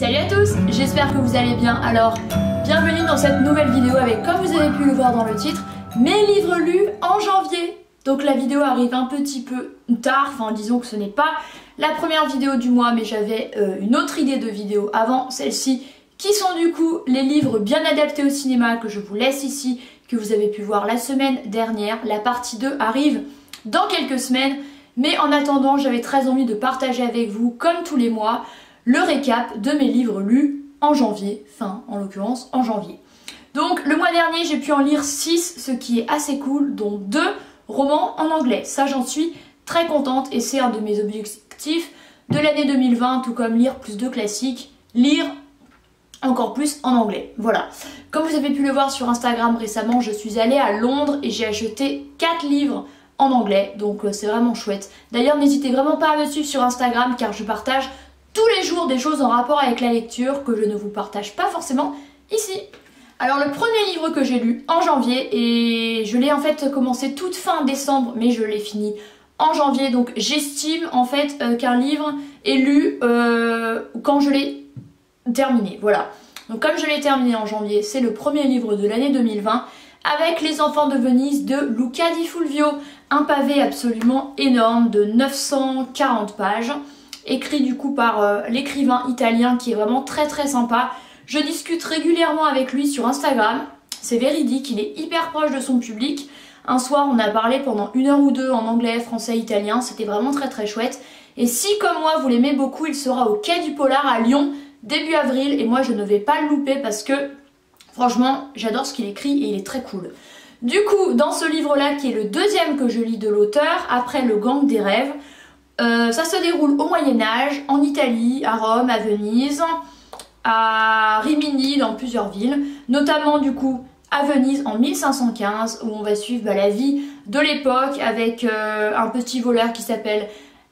Salut à tous, j'espère que vous allez bien. Alors, bienvenue dans cette nouvelle vidéo avec, comme vous avez pu le voir dans le titre, mes livres lus en janvier. Donc la vidéo arrive un petit peu tard, enfin disons que ce n'est pas la première vidéo du mois, mais j'avais une autre idée de vidéo avant celle-ci, qui sont du coup les livres bien adaptés au cinéma que je vous laisse ici, que vous avez pu voir la semaine dernière. La partie 2 arrive dans quelques semaines, mais en attendant, j'avais très envie de partager avec vous, comme tous les mois, le récap de mes livres lus en janvier, enfin en l'occurrence en janvier. Donc le mois dernier, j'ai pu en lire 6, ce qui est assez cool, dont 2 romans en anglais. Ça, j'en suis très contente et c'est un de mes objectifs de l'année 2020, tout comme lire plus de classiques, lire encore plus en anglais. Voilà. Comme vous avez pu le voir sur Instagram récemment, je suis allée à Londres et j'ai acheté 4 livres en anglais, donc c'est vraiment chouette. D'ailleurs, n'hésitez vraiment pas à me suivre sur Instagram car je partage tous les jours des choses en rapport avec la lecture que je ne vous partage pas forcément ici. Alors le premier livre que j'ai lu en janvier, et je l'ai en fait commencé toute fin décembre, mais je l'ai fini en janvier, donc j'estime en fait qu'un livre est lu quand je l'ai terminé, voilà. Donc comme je l'ai terminé en janvier, c'est le premier livre de l'année 2020, avec Les Enfants de Venise de Luca Di Fulvio, un pavé absolument énorme de 940 pages, écrit du coup par l'écrivain italien qui est vraiment très sympa. Je discute régulièrement avec lui sur Instagram, c'est véridique, il est hyper proche de son public. Un soir on a parlé pendant 1 heure ou 2 en anglais, français, italien, c'était vraiment très chouette. Et si comme moi vous l'aimez beaucoup, il sera au Quai du Polar à Lyon début avril, et moi je ne vais pas le louper parce que franchement j'adore ce qu'il écrit et il est très cool. Du coup dans ce livre là qui est le deuxième que je lis de l'auteur, après Le Gang des Rêves, ça se déroule au Moyen-Âge, en Italie, à Rome, à Venise, à Rimini, dans plusieurs villes, notamment du coup à Venise en 1515, où on va suivre la vie de l'époque avec un petit voleur qui s'appelle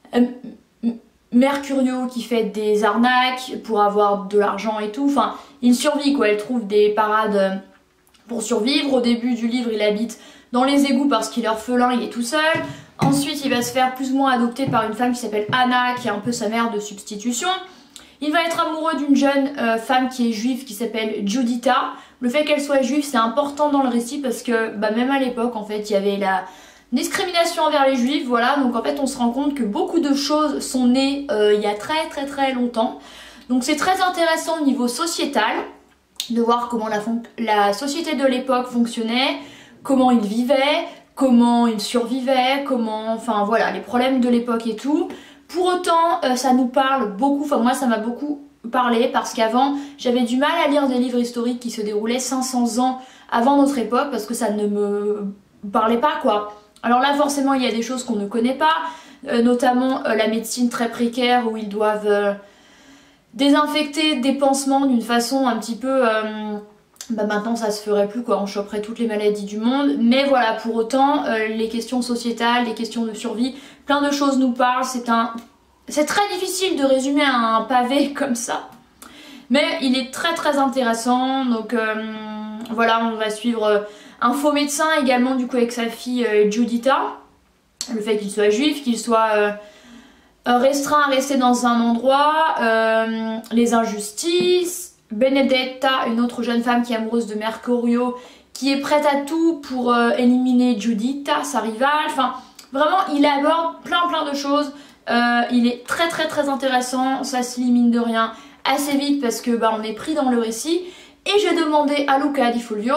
Mercurio, qui fait des arnaques pour avoir de l'argent et tout. Enfin, il survit quoi, il trouve des parades pour survivre. Au début du livre, il habite dans les égouts parce qu'il est orphelin, il est tout seul. Ensuite, il va se faire plus ou moins adopter par une femme qui s'appelle Anna, qui est un peu sa mère de substitution. Il va être amoureux d'une jeune femme qui est juive, qui s'appelle Giuditta. Le fait qu'elle soit juive, c'est important dans le récit parce que même à l'époque, en fait, il y avait la discrimination envers les juifs, voilà. Donc en fait, on se rend compte que beaucoup de choses sont nées il y a très longtemps. Donc c'est très intéressant au niveau sociétal de voir comment la société de l'époque fonctionnait, comment ils vivaient, comment ils survivaient, enfin voilà, les problèmes de l'époque et tout. Pour autant, ça nous parle beaucoup, enfin moi ça m'a beaucoup parlé parce qu'avant j'avais du mal à lire des livres historiques qui se déroulaient 500 ans avant notre époque parce que ça ne me parlait pas quoi. Alors là forcément il y a des choses qu'on ne connaît pas, notamment la médecine très précaire où ils doivent désinfecter des pansements d'une façon un petit peu... maintenant ça se ferait plus quoi, on choperait toutes les maladies du monde, mais voilà, pour autant les questions sociétales, les questions de survie, plein de choses nous parlent. C'est très difficile de résumer un pavé comme ça, mais il est très intéressant. Donc voilà, on va suivre un faux médecin également du coup avec sa fille Giuditta, le fait qu'il soit juif, qu'il soit restreint à rester dans un endroit, les injustices, Benedetta, une autre jeune femme qui est amoureuse de Mercurio, qui est prête à tout pour éliminer Giuditta, sa rivale. Enfin, vraiment, il aborde plein de choses. Il est très intéressant. Ça se lit mine de rien assez vite parce que on est pris dans le récit. Et j'ai demandé à Luca Di Fulvio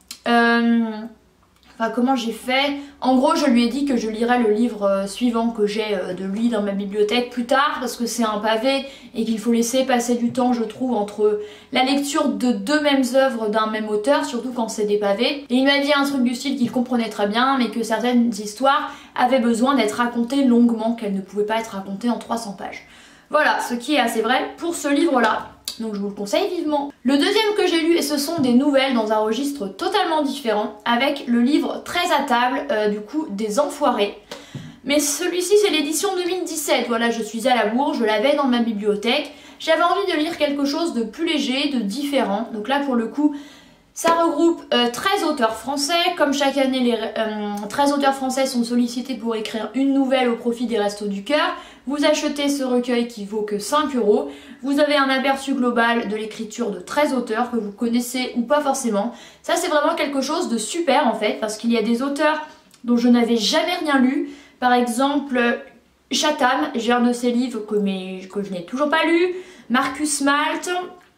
comment j'ai fait. En gros, je lui ai dit que je lirais le livre suivant que j'ai de lui dans ma bibliothèque plus tard parce que c'est un pavé et qu'il faut laisser passer du temps, je trouve, entre la lecture de 2 mêmes œuvres d'un même auteur, surtout quand c'est des pavés. Et il m'a dit un truc du style qu'il comprenait très bien, mais que certaines histoires avaient besoin d'être racontées longuement, qu'elles ne pouvaient pas être racontées en 300 pages. Voilà, ce qui est assez vrai pour ce livre-là. Donc je vous le conseille vivement. Le deuxième que j'ai lu, et ce sont des nouvelles dans un registre totalement différent, avec le livre Très à table, du coup des Enfoirés. Mais celui-ci c'est l'édition 2017, voilà, je suis à la bourre, je l'avais dans ma bibliothèque. J'avais envie de lire quelque chose de plus léger, de différent. Donc là pour le coup, Ça regroupe 13 auteurs français. Comme chaque année, les 13 auteurs français sont sollicités pour écrire une nouvelle au profit des Restos du Cœur. Vous achetez ce recueil qui vaut que 5 €. Vous avez un aperçu global de l'écriture de 13 auteurs que vous connaissez ou pas forcément. Ça, c'est vraiment quelque chose de super en fait, parce qu'il y a des auteurs dont je n'avais jamais rien lu. Par exemple, Chatham, j'ai un de ses livres que je n'ai toujours pas lu. Marcus Malt,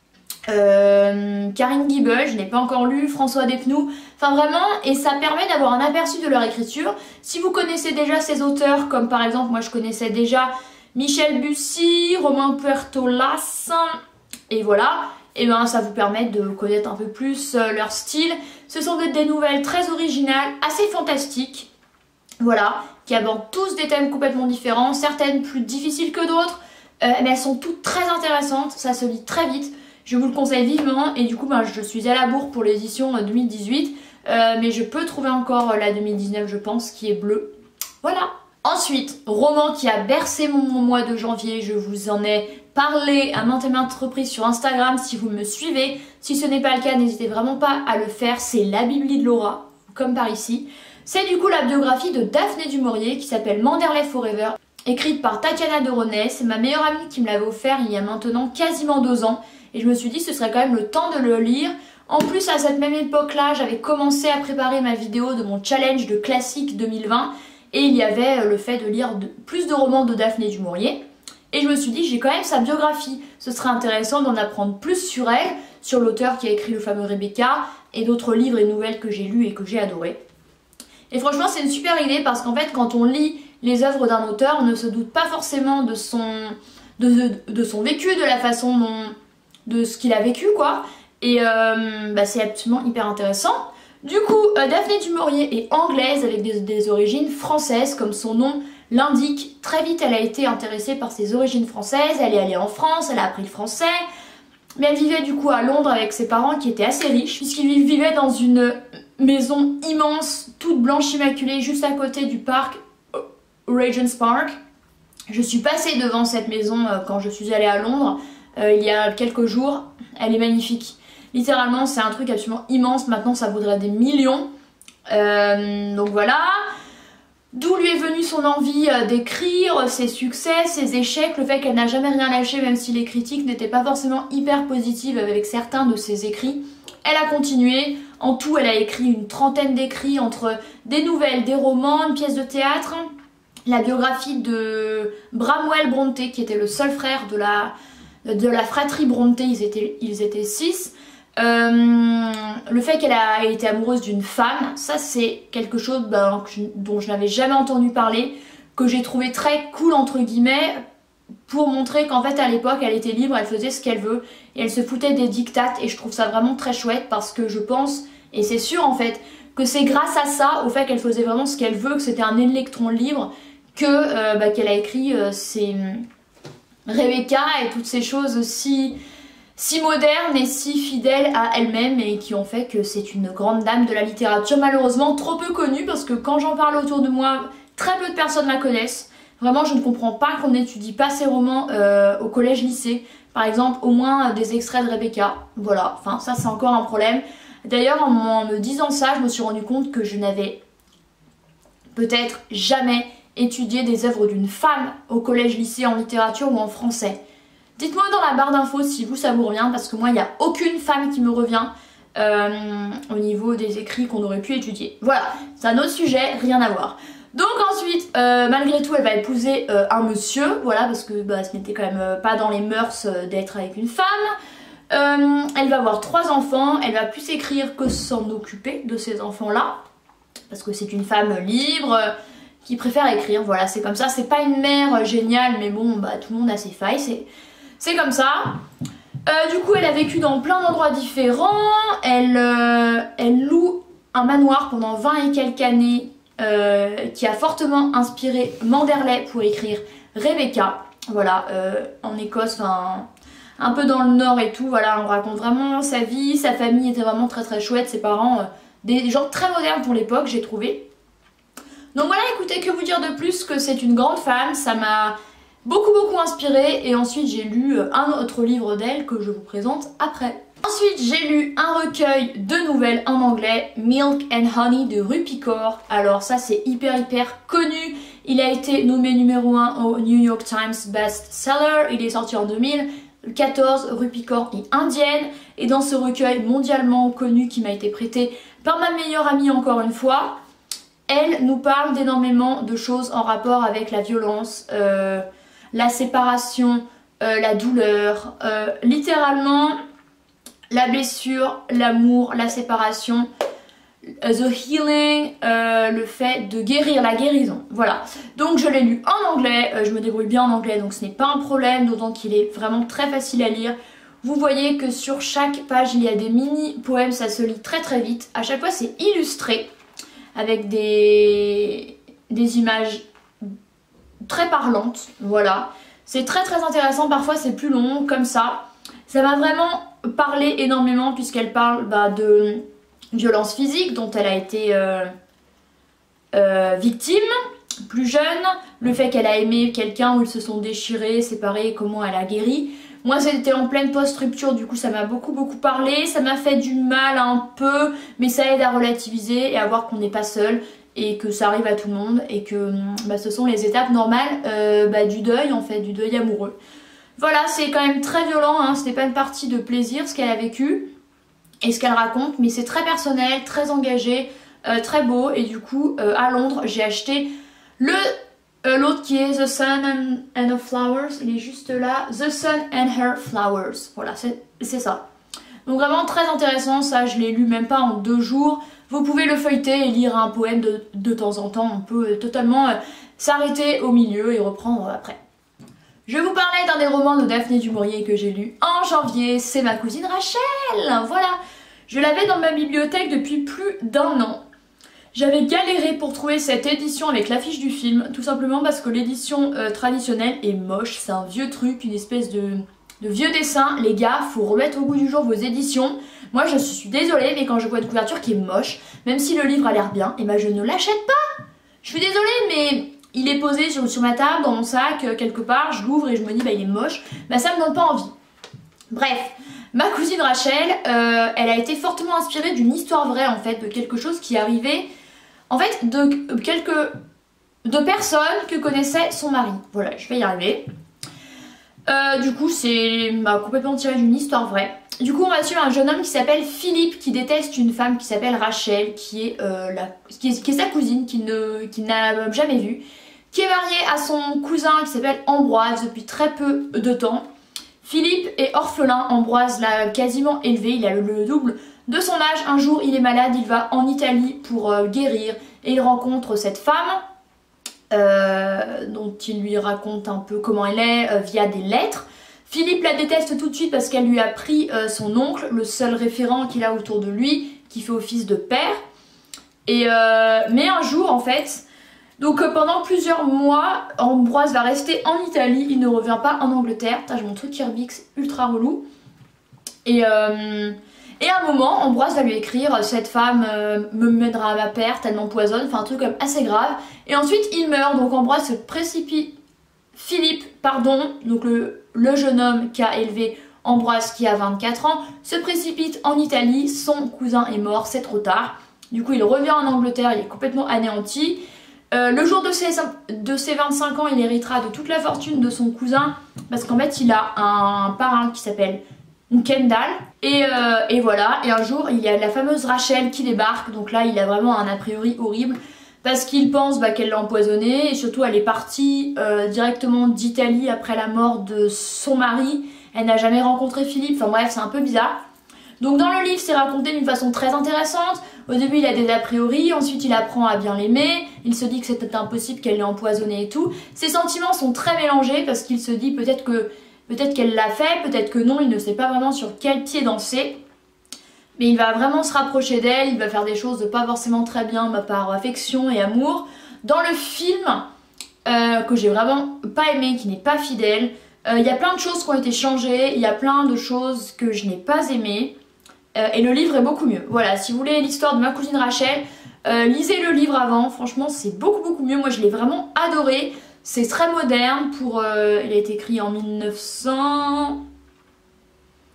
Karine Guibel, je n'ai pas encore lu, François Despnous, enfin vraiment, et ça permet d'avoir un aperçu de leur écriture. Si vous connaissez déjà ces auteurs, comme par exemple moi je connaissais déjà Michel Bussy, Romain Puertolas, et voilà, et ben ça vous permet de connaître un peu plus leur style. Ce sont des nouvelles très originales, assez fantastiques, voilà, qui abordent tous des thèmes complètement différents, certaines plus difficiles que d'autres, mais elles sont toutes très intéressantes, ça se lit très vite. Je vous le conseille vivement et du coup je suis à la bourre pour l'édition 2018 mais je peux trouver encore la 2019 je pense qui est bleue. Voilà. Ensuite, roman qui a bercé mon mois de janvier, je vous en ai parlé à maintes et maintes reprises sur Instagram si vous me suivez. Si ce n'est pas le cas, n'hésitez vraiment pas à le faire, c'est La Bibli de Laura, comme par ici. C'est du coup la biographie de Daphné du Maurier qui s'appelle Manderley Forever, écrite par Tatiana de Ronet. C'est ma meilleure amie qui me l'avait offert il y a maintenant quasiment 2 ans. Et je me suis dit ce serait quand même le temps de le lire. En plus à cette même époque là j'avais commencé à préparer ma vidéo de mon challenge de classique 2020 et il y avait le fait de lire plus de romans de Daphné du Maurier. Et je me suis dit j'ai quand même sa biographie, ce serait intéressant d'en apprendre plus sur elle, sur l'auteur qui a écrit le fameux Rebecca et d'autres livres et nouvelles que j'ai lus et que j'ai adoré. Et franchement c'est une super idée parce qu'en fait quand on lit les œuvres d'un auteur on ne se doute pas forcément de son vécu, de la façon de ce qu'il a vécu quoi, et c'est absolument hyper intéressant. Du coup Daphné du Maurier est anglaise avec des origines françaises comme son nom l'indique. Très vite elle a été intéressée par ses origines françaises, elle est allée en France, elle a appris le français, mais elle vivait du coup à Londres avec ses parents qui étaient assez riches puisqu'ils vivaient dans une maison immense, toute blanche immaculée juste à côté du parc Regent's Park. Je suis passée devant cette maison quand je suis allée à Londres il y a quelques jours, elle est magnifique. Littéralement c'est un truc absolument immense, maintenant ça vaudrait des millions. Donc voilà. D'où lui est venue son envie d'écrire, ses succès, ses échecs, le fait qu'elle n'a jamais rien lâché même si les critiques n'étaient pas forcément hyper positives avec certains de ses écrits. Elle a continué, en tout elle a écrit une trentaine d'écrits entre des nouvelles, des romans, une pièce de théâtre, la biographie de Bramwell Bronte qui était le seul frère de la fratrie Bronte, ils étaient 6. Le fait qu'elle a été amoureuse d'une femme, ça c'est quelque chose dont je n'avais jamais entendu parler, que j'ai trouvé très cool entre guillemets, pour montrer qu'en fait à l'époque elle était libre, elle faisait ce qu'elle veut et elle se foutait des dictates, et je trouve ça vraiment très chouette parce que je pense, et c'est sûr en fait, que c'est grâce à ça, au fait qu'elle faisait vraiment ce qu'elle veut, que c'était un électron libre, que qu'elle a écrit ces Rebecca et toutes ces choses si modernes et si fidèles à elle-même et qui ont fait que c'est une grande dame de la littérature, malheureusement trop peu connue parce que quand j'en parle autour de moi, très peu de personnes la connaissent. Vraiment je ne comprends pas qu'on n'étudie pas ses romans au collège-lycée. Par exemple au moins des extraits de Rebecca, voilà, enfin ça c'est encore un problème. D'ailleurs en me disant ça je me suis rendu compte que je n'avais peut-être jamais étudié des œuvres d'une femme au collège-lycée en littérature ou en français. Dites-moi dans la barre d'infos si vous ça vous revient, parce que moi il n'y a aucune femme qui me revient au niveau des écrits qu'on aurait pu étudier. Voilà, c'est un autre sujet, rien à voir. Donc ensuite, malgré tout elle va épouser un monsieur, voilà, parce que ce n'était quand même pas dans les mœurs d'être avec une femme. Elle va avoir 3 enfants, elle va plus écrire que s'en occuper de ces enfants là, parce que c'est une femme libre, qui préfère écrire, voilà c'est comme ça, c'est pas une mère géniale mais bon tout le monde a ses failles, c'est comme ça. Du coup elle a vécu dans plein d'endroits différents, elle loue un manoir pendant 20 et quelques années qui a fortement inspiré Manderley pour écrire Rebecca, voilà, en Écosse, un peu dans le nord et tout, voilà, on raconte vraiment sa vie, sa famille était vraiment très très chouette, ses parents, des gens très modernes pour l'époque j'ai trouvé. Donc voilà, écoutez, que vous dire de plus que c'est une grande femme, ça m'a beaucoup inspirée et ensuite j'ai lu un autre livre d'elle que je vous présente après. Ensuite, j'ai lu un recueil de nouvelles en anglais, Milk and Honey de Rupi Kaur. Alors ça, c'est hyper connu. Il a été nommé numéro 1 au New York Times Best Seller. Il est sorti en 2014. Rupi Kaur est indienne. Et dans ce recueil mondialement connu qui m'a été prêté par ma meilleure amie encore une fois, elle nous parle d'énormément de choses en rapport avec la violence, la séparation, la douleur, littéralement la blessure, l'amour, la séparation, the healing, le fait de guérir, la guérison. Voilà. Donc je l'ai lu en anglais, je me débrouille bien en anglais donc ce n'est pas un problème, d'autant qu'il est vraiment très facile à lire. Vous voyez que sur chaque page il y a des mini poèmes, ça se lit très vite. À chaque fois c'est illustré avec des images très parlantes. Voilà. C'est très intéressant, parfois c'est plus long comme ça. Ça m'a vraiment parlé énormément puisqu'elle parle de violence physique dont elle a été victime plus jeune, le fait qu'elle a aimé quelqu'un où ils se sont déchirés, séparés, comment elle a guéri. Moi c'était en pleine post-rupture, du coup ça m'a beaucoup parlé, ça m'a fait du mal un peu, mais ça aide à relativiser et à voir qu'on n'est pas seul et que ça arrive à tout le monde et que ce sont les étapes normales du deuil en fait, du deuil amoureux. Voilà, c'est quand même très violent, hein. C'était pas une partie de plaisir ce qu'elle a vécu et ce qu'elle raconte, mais c'est très personnel, très engagé, très beau. Et du coup, à Londres, j'ai acheté l'autre qui est The Sun and the Flowers, il est juste là, The Sun and Her Flowers. Voilà, c'est ça. Donc vraiment très intéressant, ça je l'ai lu même pas en 2 jours. Vous pouvez le feuilleter et lire un poème de temps en temps, on peut totalement s'arrêter au milieu et reprendre après. Je vous parlais d'un des romans de Daphné du Maurier que j'ai lu en janvier, c'est Ma cousine Rachel. Voilà, je l'avais dans ma bibliothèque depuis plus d'1 an. J'avais galéré pour trouver cette édition avec l'affiche du film, tout simplement parce que l'édition traditionnelle est moche, c'est un vieux truc, une espèce de vieux dessin. Les gars, faut remettre au goût du jour vos éditions. Moi je suis désolée, mais quand je vois une couverture qui est moche, même si le livre a l'air bien, et je ne l'achète pas. Je suis désolée, mais il est posé sur ma table, dans mon sac, quelque part, je l'ouvre et je me dis il est moche, ça me donne pas envie. Bref, Ma cousine Rachel, elle a été fortement inspirée d'une histoire vraie en fait, de quelque chose qui arrivait, en fait, de personnes que connaissait son mari. Voilà, je vais y arriver. Du coup, c'est complètement tiré d'une histoire vraie. Du coup, on va suivre un jeune homme qui s'appelle Philippe, qui déteste une femme qui s'appelle Rachel, qui est sa cousine, qu'il n'a jamais vue, qui est mariée à son cousin qui s'appelle Ambroise depuis très peu de temps. Philippe est orphelin, Ambroise l'a quasiment élevé, il a le double de son âge. Un jour, il est malade, il va en Italie pour guérir et il rencontre cette femme dont il lui raconte un peu comment elle est via des lettres. Philippe la déteste tout de suite parce qu'elle lui a pris son oncle, le seul référent qu'il a autour de lui, qui fait office de père. Mais un jour en fait, donc pendant plusieurs mois, Ambroise va rester en Italie, il ne revient pas en Angleterre. Putain, j'ai mon truc Kirbix ultra relou. Et à un moment, Ambroise va lui écrire « Cette femme me mènera à ma perte, elle m'empoisonne », enfin un truc comme assez grave. Et ensuite il meurt, donc Ambroise se précipite. Philippe, donc le jeune homme qui a élevé Ambroise qui a 24 ans, se précipite en Italie, son cousin est mort, c'est trop tard. Du coup il revient en Angleterre, il est complètement anéanti. Le jour de ses 25 ans, il héritera de toute la fortune de son cousin parce qu'en fait il a un parrain qui s'appelle Kendall. Et voilà, et un jour il y a la fameuse Rachel qui débarque, donc là il a vraiment un a priori horrible. Parce qu'il pense qu'elle l'a empoisonnée et surtout elle est partie directement d'Italie après la mort de son mari. Elle n'a jamais rencontré Philippe, enfin bref c'est un peu bizarre. Donc dans le livre c'est raconté d'une façon très intéressante. Au début il a des a priori, ensuite il apprend à bien l'aimer. Il se dit que c'était impossible qu'elle l'ait empoisonné et tout. Ses sentiments sont très mélangés parce qu'il se dit peut-être qu'elle l'a fait, peut-être que non, il ne sait pas vraiment sur quel pied danser. Mais il va vraiment se rapprocher d'elle, il va faire des choses pas forcément très bien par affection et amour. Dans le film, que j'ai vraiment pas aimé, qui n'est pas fidèle, il y a plein de choses qui ont été changées, il y a plein de choses que je n'ai pas aimées. Et le livre est beaucoup mieux. Voilà, si vous voulez l'histoire de Ma cousine Rachel, lisez le livre avant, franchement c'est beaucoup mieux. Moi je l'ai vraiment adoré, c'est très moderne, il a été écrit en 1900...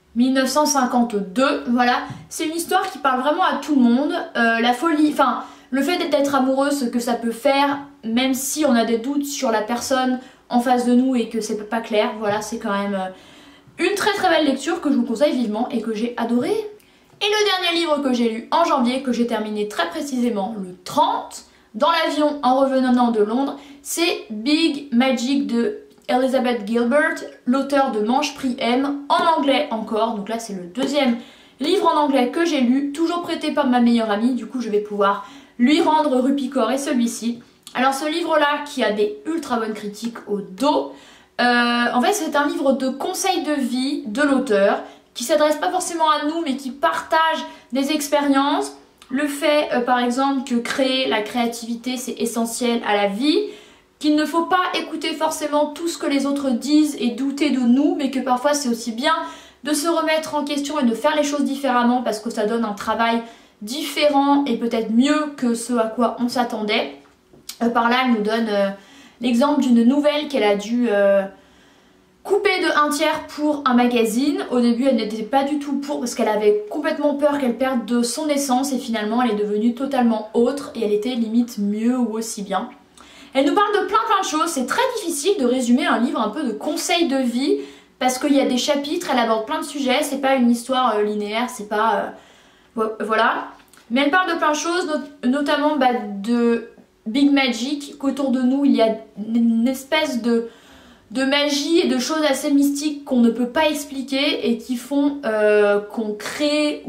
1952, voilà. C'est une histoire qui parle vraiment à tout le monde. La folie, enfin, le fait d'être amoureuse, ce que ça peut faire, même si on a des doutes sur la personne en face de nous et que c'est pas clair, voilà, c'est quand même une très très belle lecture que je vous conseille vivement et que j'ai adoré. Et le dernier livre que j'ai lu en janvier, que j'ai terminé très précisément le 30, dans l'avion en revenant de Londres, c'est Big Magic de Elizabeth Gilbert, l'auteur de Mange Prix M, en anglais encore. Donc là c'est le deuxième livre en anglais que j'ai lu, toujours prêté par ma meilleure amie, du coup je vais pouvoir lui rendre Rupicor et celui-ci. Alors ce livre-là qui a des ultra bonnes critiques au dos, en fait c'est un livre de conseils de vie de l'auteur, qui s'adresse pas forcément à nous mais qui partage des expériences. Le fait par exemple que créer la créativité c'est essentiel à la vie, qu'il ne faut pas écouter forcément tout ce que les autres disent et douter de nous, mais que parfois c'est aussi bien de se remettre en question et de faire les choses différemment parce que ça donne un travail différent et peut-être mieux que ce à quoi on s'attendait. Par là elle nous donne l'exemple d'une nouvelle qu'elle a dû coupée de 1/3 pour un magazine. Au début elle n'était pas du tout pour parce qu'elle avait complètement peur qu'elle perde de son essence et finalement elle est devenue totalement autre et elle était limite mieux ou aussi bien. Elle nous parle de plein de choses, c'est très difficile de résumer un livre un peu de conseils de vie parce qu'il y a des chapitres, elle aborde plein de sujets, c'est pas une histoire linéaire, c'est pas... voilà. Mais elle parle de plein de choses, notamment de Big Magic, qu'autour de nous il y a une espèce de magie et de choses assez mystiques qu'on ne peut pas expliquer et qui font qu'on crée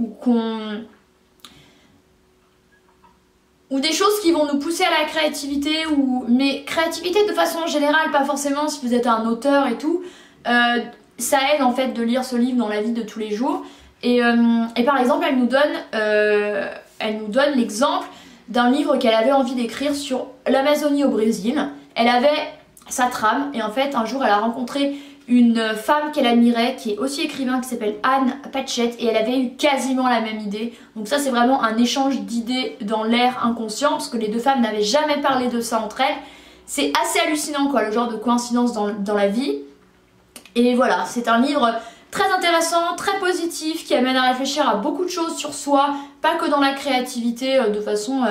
ou des choses qui vont nous pousser à la créativité, mais créativité de façon générale, pas forcément si vous êtes un auteur et tout. Ça aide en fait de lire ce livre dans la vie de tous les jours. Et par exemple elle nous donne l'exemple d'un livre qu'elle avait envie d'écrire sur l'Amazonie au Brésil. Elle avait sa trame et en fait un jour elle a rencontré une femme qu'elle admirait qui est aussi écrivain qui s'appelle Anne Patchett et elle avait eu quasiment la même idée. Donc ça c'est vraiment un échange d'idées dans l'air inconscient parce que les deux femmes n'avaient jamais parlé de ça entre elles. C'est assez hallucinant quoi, le genre de coïncidence dans la vie. Et voilà, c'est un livre très intéressant, très positif qui amène à réfléchir à beaucoup de choses sur soi, pas que dans la créativité de façon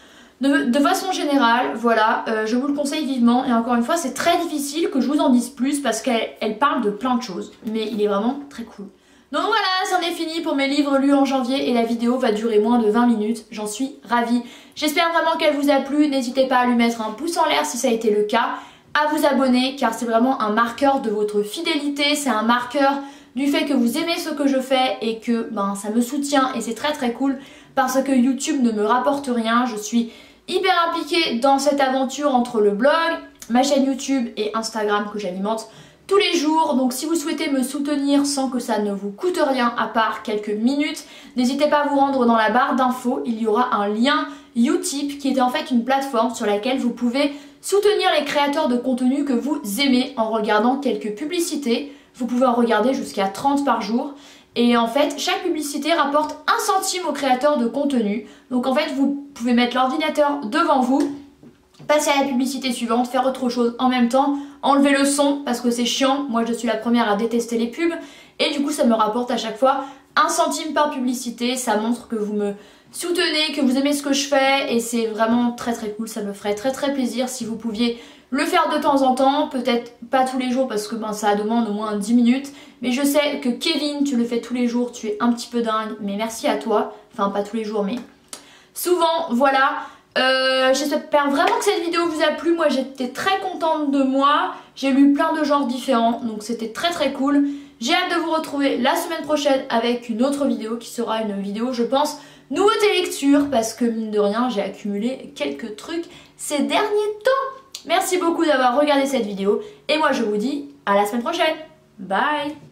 générale, voilà, je vous le conseille vivement et encore une fois c'est très difficile que je vous en dise plus parce qu'elle parle de plein de choses, mais il est vraiment très cool. Donc voilà, c'en est fini pour mes livres lus en janvier et la vidéo va durer moins de 20 minutes, j'en suis ravie. J'espère vraiment qu'elle vous a plu, n'hésitez pas à lui mettre un pouce en l'air si ça a été le cas, à vous abonner car c'est vraiment un marqueur de votre fidélité, c'est un marqueur du fait que vous aimez ce que je fais et que ça me soutient et c'est très très cool parce que YouTube ne me rapporte rien, je suis hyper impliquée dans cette aventure entre le blog, ma chaîne YouTube et Instagram que j'alimente tous les jours. Donc si vous souhaitez me soutenir sans que ça ne vous coûte rien à part quelques minutes, n'hésitez pas à vous rendre dans la barre d'infos, il y aura un lien Utip qui est en fait une plateforme sur laquelle vous pouvez soutenir les créateurs de contenu que vous aimez en regardant quelques publicités. Vous pouvez en regarder jusqu'à 30 par jour. Et en fait, chaque publicité rapporte 1 centime au créateur de contenu. Donc en fait, vous pouvez mettre l'ordinateur devant vous, passer à la publicité suivante, faire autre chose en même temps, enlever le son parce que c'est chiant. Moi, je suis la première à détester les pubs. Et du coup, ça me rapporte à chaque fois 1 centime par publicité. Ça montre que vous me soutenez, que vous aimez ce que je fais. Et c'est vraiment très très cool. Ça me ferait très très plaisir si vous pouviez le faire de temps en temps, peut-être pas tous les jours parce que ça demande au moins 10 minutes. Mais je sais que Kevin, tu le fais tous les jours, tu es un petit peu dingue, mais merci à toi. Enfin pas tous les jours mais souvent, voilà. J'espère vraiment que cette vidéo vous a plu, moi j'étais très contente de moi. J'ai lu plein de genres différents, donc c'était très très cool. J'ai hâte de vous retrouver la semaine prochaine avec une autre vidéo qui sera une vidéo je pense nouveauté lecture parce que mine de rien j'ai accumulé quelques trucs ces derniers temps. Merci beaucoup d'avoir regardé cette vidéo et moi je vous dis à la semaine prochaine. Bye!